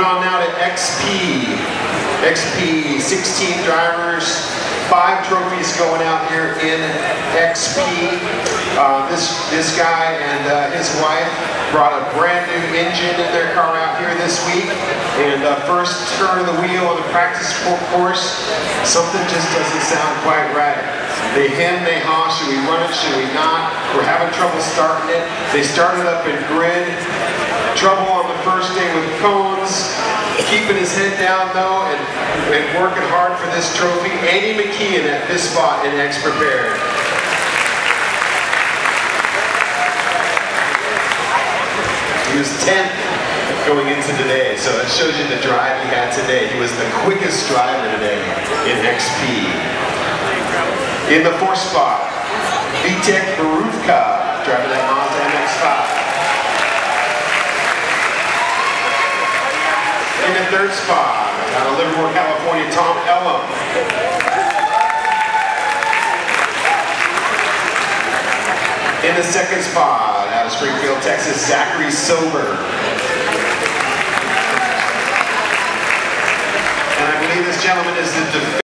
on now to XP. XP, 16 drivers, 5 trophies going out here in XP. This guy and his wife brought a brand new engine in their car out here this week. And first turn of the wheel on the practice course, something just doesn't sound quite right. They hem, they haw, should we run it, should we not? We're having trouble starting it. They started up in grid. Trouble on the first day with cones. Keeping his head down though and working hard for this trophy. Andy McKeon at this spot in X Prepared. He was 10th going into today, so that shows you the drive he had today. He was the quickest driver today in XP. In the 4th spot, Vitek Beruvka, driving that Mazda MX-5. In the 3rd spot, out of Livermore, California, Tom Elam. In the 2nd spot, out of Springfield, Texas, Zachary Sober. And I believe this gentleman is the